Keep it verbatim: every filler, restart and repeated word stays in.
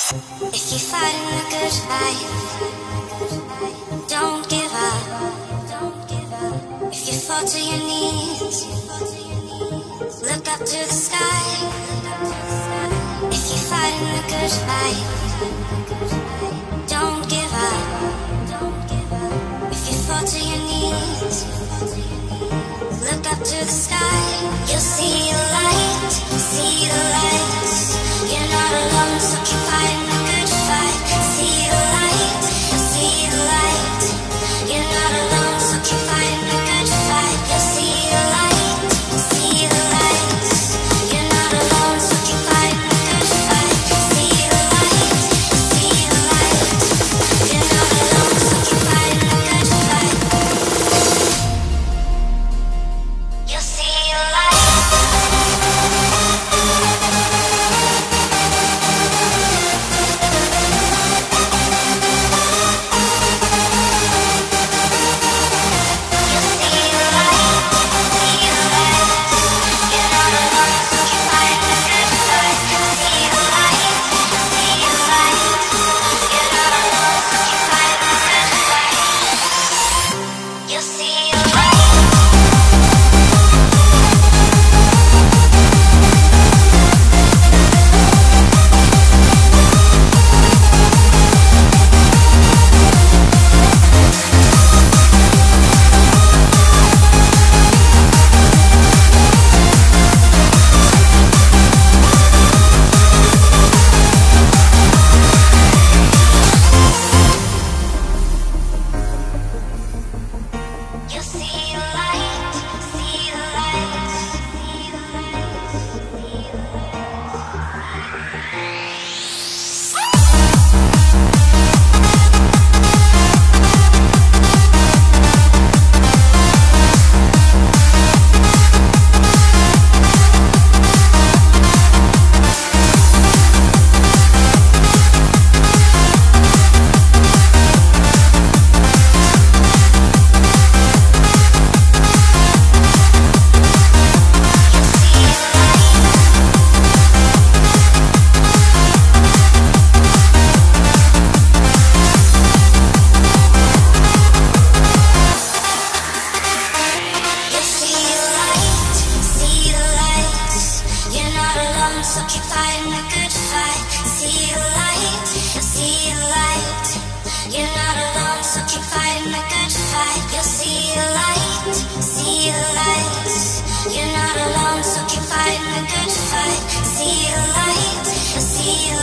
If you're fighting the good fight, don't give up. If you fall to your knees, look up to the sky. If you're fighting the good fight, don't give up. If you fall to your knees, look up to the sky. You'll see the light, see the light. You're not alone, so keep fighting the good fight. See the light, see the light. You're not alone, so keep fighting the good fight. You'll see the light, see the light. You're not alone, so keep fighting the good fight. See the light, see the light. You're not alone, so keep fighting the good fight. You'll see the light. So keep fighting the good fight. See the light, see the light. You're not alone, so keep fighting the good fight. You'll see the light, see the light. You're not alone, so keep fighting the good fight. See the light, see the